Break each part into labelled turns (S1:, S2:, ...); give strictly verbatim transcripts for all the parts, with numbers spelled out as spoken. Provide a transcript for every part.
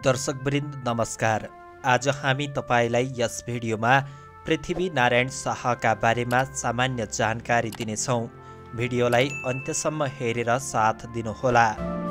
S1: दर्शकवृन्द नमस्कार। आज हामी तपाईलाई यस भिडियोमा पृथ्वी नारायण शाहका बारेमा सामान्य जानकारी दिनेछौँ। भिडियोलाई अन्त्यसम्म हेरेर साथ दिनुहोला।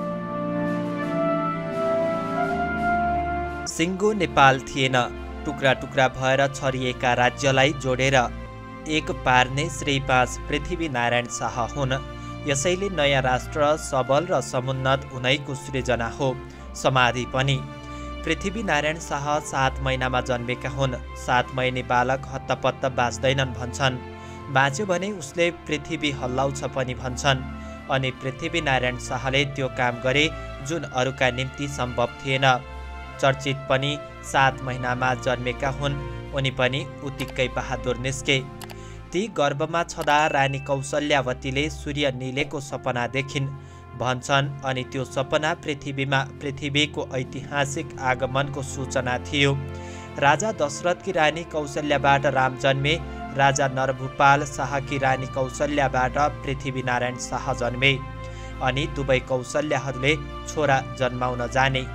S1: सिङ्गो नेपाल थिएन, टुक्रा टुक्रा भएर छरिएका राज्यलाई जोडेर एक पार्ने श्री पाँच पृथ्वी नारायण शाह हुन्। यसैले नयाँ राष्ट्र सबल र समुन्नत उनैको सृजना हो। समाधि पनि पृथ्वी नारायण शाह सात महिनामा जन्मेका हुन्। सात महिने बालक हत्तपत्त बाँच्दैनन् भन्छन्। बाँच्यो भने उसले पृथ्वी हल्लाउँछ पनि भन्छन्। अनि पृथ्वी नारायण शाहले त्यो काम गरे जुन अरूका निम्ति सम्भव थिएन। चर्चित पनि सात महिनामा जन्मेका हुन्। उनी पनि उत्तिकै बहादुर निस्के। ती गर्भमा छँदा रानी कौशल्यावतीले सूर्य निलेको सपना देखिन् भन्छन्। अनि त्यो सपना पृथ्वीमा पृथ्वीको ऐतिहासिक आगमनको सूचना थियो। राजा दशरथकी रानी कौशल्याबाट राम जन्मे। राजा नरभूपाल शाहकी रानी कौशल्याबाट पृथ्वी नारायण शाह जन्मे। अनि दुवै कौशल्याहरूले छोरा जन्माउन जाने।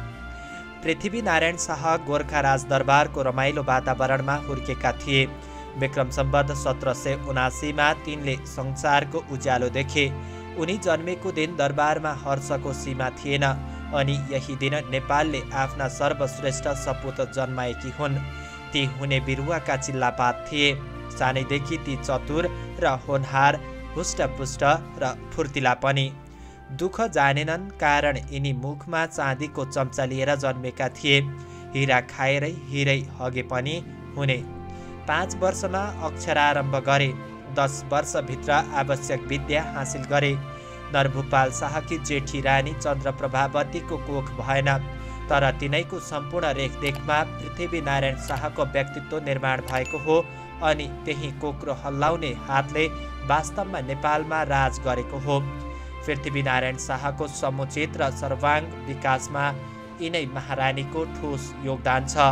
S1: पृथ्वी नारायण शाह गोर्खा राजदरबारको रमाइलो वातावरणमा हुर्केका थिए। विक्रम सम्वत सत्र सय उनासीमा तिनले संसारको उज्यालो देखे। उनी जन्मेको दिन दरबारमा हर्षको सीमा थिएन। अनि यही दिन नेपालले आफ्ना सर्वश्रेष्ठ सपूत जन्माएकी हुन्। ती हुने बिरुवाका चिल्लापात थिए। सानैदेखि ती चतुर र होनहार, हुष्टपुष्ट र फुर्तिला पनि। दुःख जानेनन्, कारण यिनी मुखमा चाँदीको चम्चा लिएर जन्मेका थिए। हिरा खाएरै हिरै हगे पनि हुने। पाँच वर्षमा अक्षरारम्भ गरे। दस वर्षभित्र आवश्यक विद्या हासिल गरे। नरभूपाल शाहकी जेठी रानी चन्द्रप्रभावतीको कोख भएन, तर तिनैको सम्पूर्ण रेखदेखमा पृथ्वी नारायण शाहको व्यक्तित्व निर्माण भएको हो। अनि त्यही कोक्रो हल्लाउने हातले वास्तवमा नेपालमा राज गरेको हो। पृथ्वी नारायण शाहको समुचित र सर्वाङ्ग विकासमा यिनै महारानीको ठोस योगदान छ।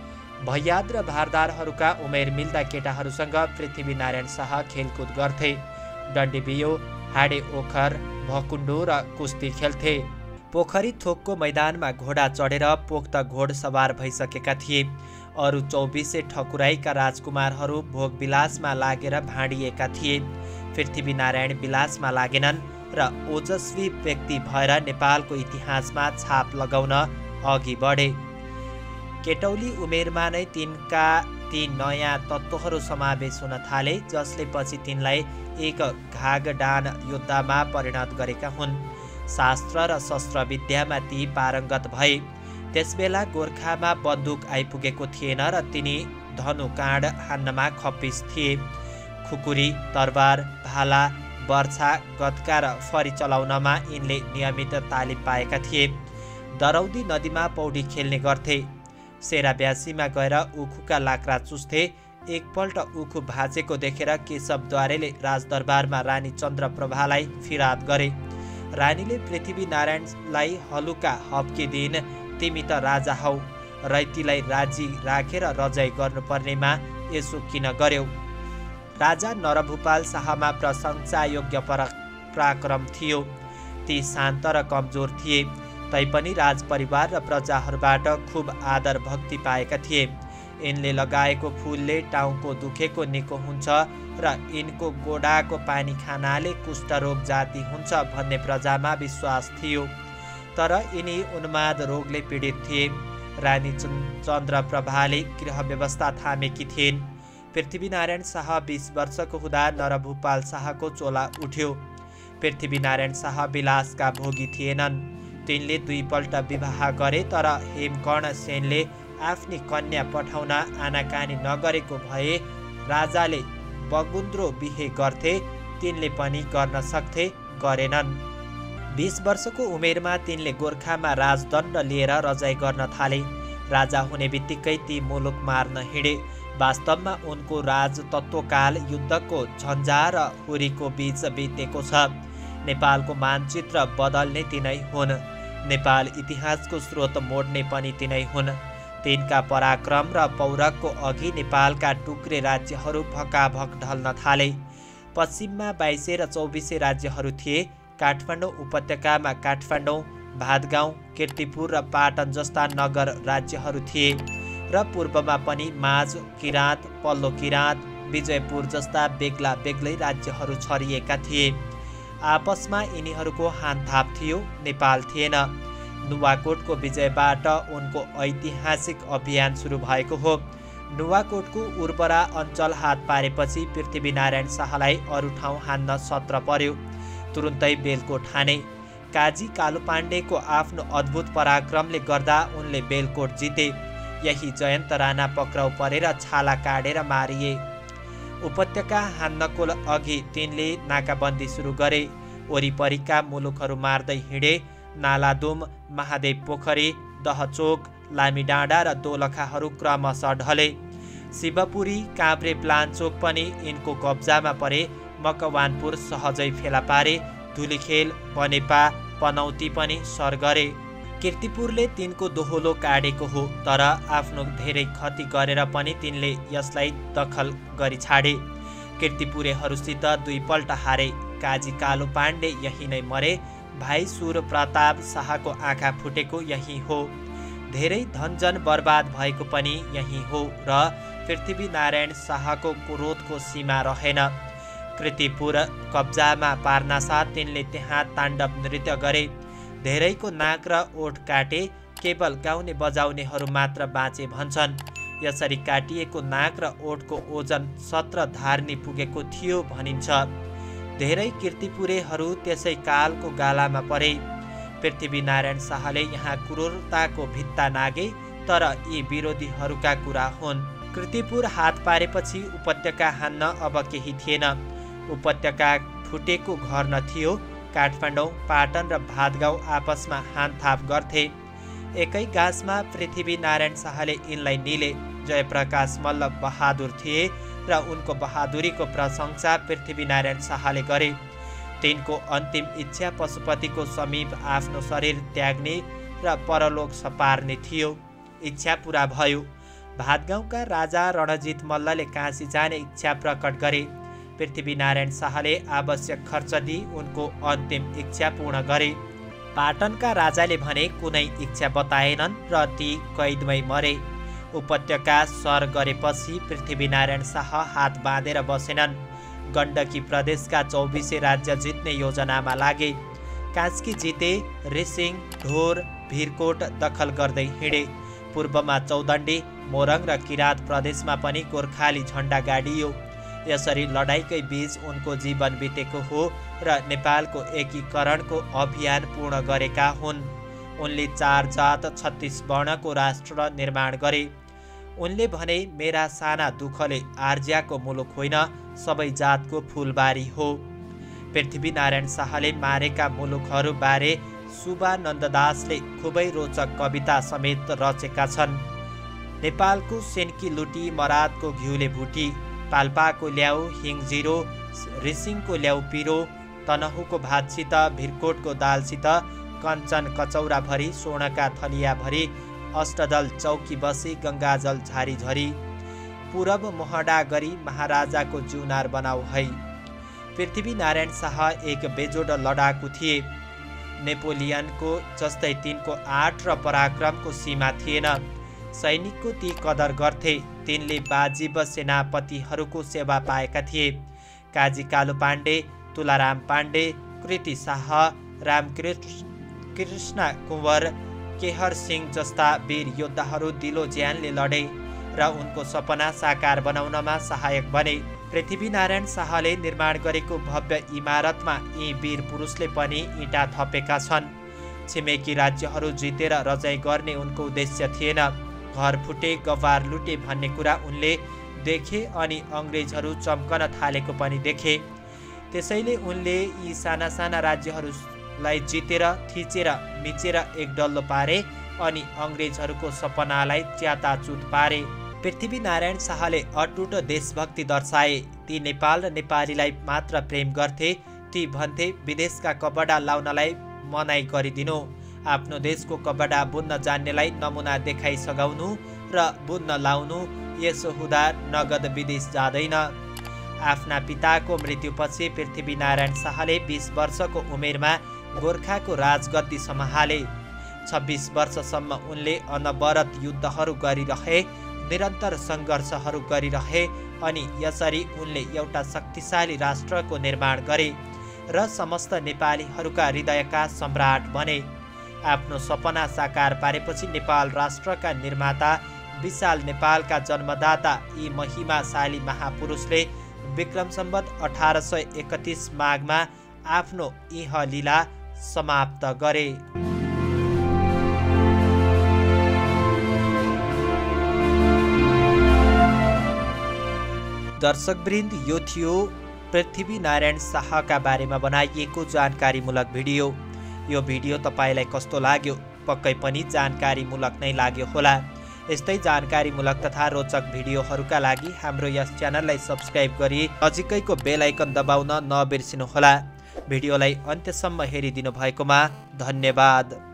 S1: भैयाद र भारदारहरूका उमेर मिल्दा केटाहरूसँग पृथ्वी नारायण शाह खेलकुद गर्थे। डन्डीबियो, हाडे ओखर, भकुण्डो र कुस्ती खेल्थे। पोखरी थोकको मैदानमा घोडा चढेर पोख्त घोडसवार भइसकेका थिए। अरू चौबिसे ठकुराईका राजकुमारहरू भोग विलासमा लागेर भाँडिएका थिए। पृथ्वी नारायण विलासमा लागेनन् र ओजस्वी व्यक्ति भएर नेपालको इतिहासमा छाप लगाउन अघि बढे। केटौली उमेरमा नै तिनका ती नयाँ तत्त्वहरू समावेश हुन थाले, जसले पछि तिनलाई एक घागडान योद्धामा परिणत गरेका हुन्। शास्त्र र शस्त्र विद्यामा ती पारङ्गत भए। त्यसबेला गोर्खामा बन्दुक आइपुगेको थिएन र तिनी धनुकाँड हान्नमा खप्पिस थिए। खुकुरी, तरबार, भाला, बर्छा, गत्का र फरी चलाउनमा यिनले नियमित तालिम पाएका थिए। दरौदी नदीमा पौडी खेल्ने गर्थे। सेराब्यासीमा गएर उखुका लाक्रा चुस्थे। एकपल्ट उखु भाँचेको देखेर केशवद्वारेले राजदरबारमा रानी चन्द्रप्रभालाई फिराद गरे। रानीले पृथ्वी नारायणलाई हलुका हप्की दिन, तिमी त राजा हौ, रैतीलाई राजी राखेर रजाई गर्नुपर्नेमा यसो किन गर्यौ? राजा नरभूपाल शाहमा प्रशंसायोग्य पराक्रम थियो। ती शान्त र कमजोर थिए, तैपनि राजपरिवार र प्रजाहरूबाट खुब आदर भक्ति पाएका थिए। यिनले लगाएको फुलले टाउको दुखेको निको हुन्छ र यिनको गोडाको पानी खानाले कुष्ठरोग जाति हुन्छ भन्ने प्रजामा विश्वास थियो। तर यिनी उन्माद रोगले पीडित थिए। रानी चन्द्रप्रभाले गृह व्यवस्था थामेकी थिइन्। पृथ्वी नारायण शाह बीस वर्षको हुँदा नरभूपाल शाहको चोला उठ्यो। पृथ्वी नारायण शाह विलासका भोगी थिएनन्। तिनले दुईपल्ट विवाह गरे, तर हेमकर्ण सेनले आफ्नी कन्या पठाउन आनाकानी नगरेको भए राजाले बगुन्द्रो बिहे गर्थे। तिनले पनि गर्न सक्थे, गरेनन्। बीस वर्षको उमेरमा तिनले गोर्खामा राजदण्ड लिएर रजाई गर्न थाले। राजा हुने बित्तिकै ती मुलुक मार्न हिँडे। वास्तवमा उनको राजतत्त्वकाल युद्धको झन्झा र हुरीको बीच बितेको छ। नेपालको मानचित्र बदल्ने तिनै हुन्। नेपाल इतिहासको स्रोत मोड्ने पनि तिनै हुन्। तिनका पराक्रम र पौरखको अघि नेपालका टुक्रे राज्यहरू भकाभक ढल्न थाले। पश्चिममा बाइसे र चौबिसे राज्यहरू थिए। काठमाडौँ उपत्यकामा काठमाडौँ, भादगाउँ, कीर्तिपुर र पाटन जस्ता नगर राज्यहरू थिए र पूर्वमा पनि माझ, किराँत, पल्लो किराँत, विजयपुर जस्ता बेग्ला बेग्लै राज्यहरू छरिएका थिए। आपसमा यिनीहरूको हानथाप थियो, नेपाल थिएन। नुवाकोटको विजयबाट उनको ऐतिहासिक अभियान सुरु भएको हो। नुवाकोटको उर्वरा अञ्चल हात पारेपछि पृथ्वीनारायण शाहलाई अरू ठाउँ हान्न सत्र पर्यो। तुरुन्तै बेलकोट हाने। काजी कालुपाण्डेको आफ्नो अद्भुत पराक्रमले गर्दा उनले बेलकोट जिते। यही जयन्त राणा पक्राउ परेर छाला काटेर मारिए। उपत्यका हान्नको अघि तिनले नाकाबन्दी सुरु गरे। वरिपरिका मुलुकहरू मार्दै हिँडे। नालादुम, महादेव पोखरी, दहचोक, लामीडाँडा र दोलखाहरू क्रमशः ढले। शिवपुरी, काभ्रे प्लान्चोक पनि यिनको कब्जामा परे। मकवानपुर सहजै फेला पारे। धुलीखेल, बनेपा, पनौती पनि सर गरे। कीर्तिपुरले तिनको दोहोलो काटेको हो, तर आफ्नो धेरै क्षति गरेर पनि तिनले यसलाई दखल गरी छाडे। कीर्तिपुरेहरूसित दुईपल्ट हारे। काजी कालुपाण्डे यही नै मरे। भाइ सुर प्रताप शाहको आँखा फुटेको यही हो। धेरै धनजन बर्बाद भएको पनि यही हो र पृथ्वीनारायण शाहको क्रोधको सीमा रहेन। कीर्तिपुर कब्जामा पार्नासाथ तिनले त्यहाँ ताण्डव नृत्य गरे। धेरैको नाक र ओठ काटे। केवल गाउने बजाउनेहरू मात्र बाँचे भन्छन्। यसरी काटिएको नाक र ओठको ओजन सत्र धार्नी पुगेको थियो भनिन्छ। धेरै कीर्तिपुरेहरू त्यसै कालको गालामा परे। पृथ्वीनारायण शाहले यहाँ क्रूरताको भित्ता नागे, तर यी विरोधीहरूका कुरा हुन्। कीर्तिपुर हात पारेपछि उपत्यका हान्न अब केही थिएन। उपत्यका फुटेको घर न थियो। काठमाडौँ, पाटन र भादगाउँ आपसमा हानथाप गर्थे। एकै गाँसमा पृथ्वीनारायण शाहले यिनलाई निले। जयप्रकाश मल्ल बहादुर थिए र उनको बहादुरीको प्रशंसा पृथ्वीनारायण शाहले गरे। तिनको अन्तिम इच्छा पशुपतिको समीप आफ्नो शरीर त्याग्ने र परलोक सपार्ने थियो। इच्छा पुरा भयो। भादगाउँका राजा रणजित मल्लले काशी जाने इच्छा प्रकट गरे। पृथ्वीनारायण शाहले आवश्यक खर्च दिई उनको अन्तिम इच्छा पूर्ण गरे। पाटनका राजाले भने कुनै इच्छा बताएनन् र ती कैदमै मरे। उपत्यका सर गरेपछि पृथ्वीनारायण शाह हात बाँधेर बसेनन्। गण्डकी प्रदेशका चौबिसै राज्य जित्ने योजनामा लागे। कास्की जिते। रिसिङ, ढोर, भिरकोट दखल गर्दै हिँडे। पूर्वमा चौदण्डी, मोरङ र किराँत प्रदेशमा पनि गोर्खाली झण्डा गाडियो। यसरी लडाईकै बीच उनको जीवन बितेको हो र नेपालको एकीकरणको अभियान पूर्ण गरेका हुन्। उनले चार जात छत्तीस वर्णको राष्ट्र निर्माण गरे। उनले भने मेरा साना दुःखले आर्ज्याको मुलुक होइन, सबै जातको फुलबारी हो। पृथ्वीनारायण शाहले मारेका मुलुकहरू बारे सुबानन्ददासले खुबै रोचक कविता समेत रचेका छन्। नेपालको सेन्की लुटी, मरादको घिउले भुटी, पाल्पाको ल्याउ हिङ जिरो, रिसिङको ल्याउ पिरो, तनहुको भातसित, भिरकोटको दालसित, कञ्चन कचौराभरि, सोनका थलियाभरि, अष्टदल चौकी बसी, गङ्गाजल झारीझरी, पूरब मोहडा गरी महाराजाको जुनार बनाऊ है। पृथ्वीनारायण शाह एक बेजोड लडाकु थिए। नेपोलियनको जस्तै तिनको आँट र पराक्रमको सीमा थिएन। सैनिकको ती कदर गर्थे। तिनले बाजिब सेनापतिहरूको सेवा पाएका थिए। काजी कालुपाण्डे, तुलाराम पाण्डे, कृति शाह, रामकृष्ण कृष्ण कुँवर, केहर सिंह जस्ता वीर योद्धाहरू दिलो ज्यानले लडे र उनको सपना साकार बनाउनमा सहायक बने। पृथ्वीनारायण शाहले निर्माण गरेको भव्य इमारतमा यी वीर पुरुषले पनि इँटा थपेका छन्। छिमेकी राज्यहरू जितेर रजाइ गर्ने उनको उद्देश्य थिएन। घर फुटे, गवार लुटे भन्ने कुरा उनले देखे अनि अङ्ग्रेजहरू चम्कन थालेको पनि देखे। त्यसैले उनले यी साना साना राज्यहरूलाई जितेर थिचेर मिचेर एक डल्लो पारे अनि अङ्ग्रेजहरूको सपनालाई च्याताचुत पारे। पृथ्वीनारायण शाहले अटुट देशभक्ति दर्शाए। ती नेपाल र नेपालीलाई मात्र प्रेम गर्थे। ती भन्थे विदेशका कपडा लाउनलाई मनाइ गरिदिनु, आफ्नो देशको कपडा बुन्न जान्नेलाई नमुना देखाइ सघाउनु र बुन्न लाउनु। यसो हुँदा नगद विदेश जाँदैन। आफ्ना पिताको मृत्युपछि पृथ्वीनारायण शाहले बीस वर्षको उमेरमा गोर्खाको राजगद्दी सम्हाले। छब्बिस वर्षसम्म उनले अनवरत युद्धहरू गरिरहे, निरन्तर सङ्घर्षहरू गरिरहे अनि यसरी उनले एउटा शक्तिशाली राष्ट्रको निर्माण गरे र समस्त नेपालीहरूका हृदयका सम्राट बने। आफ्नो सपना साकार पारेपछि नेपाल राष्ट्रका निर्माता, विशाल नेपालका जन्मदाता यी महिमाशाली महापुरुषले विक्रम सम्वत अठार सय एकतिस माघमा आफ्नो इहलीला समाप्त गरे। दर्शकवृन्द, यो थियो पृथ्वीनारायण शाहका बारेमा बनाइएको जानकारीमूलक भिडियो। यो भिडियो तपाईँलाई कस्तो लाग्यो? पक्कै पनि जानकारीमूलक नै लाग्यो होला। यस्तै जानकारीमूलक तथा रोचक भिडियोहरूका लागि हाम्रो यस च्यानललाई सब्स्क्राइब गरी नजिकैको बेल आइकन दबाउन नबिर्सिनुहोला। भिडियोलाई अन्त्यसम्म हेरिदिनु भएकोमा धन्यवाद।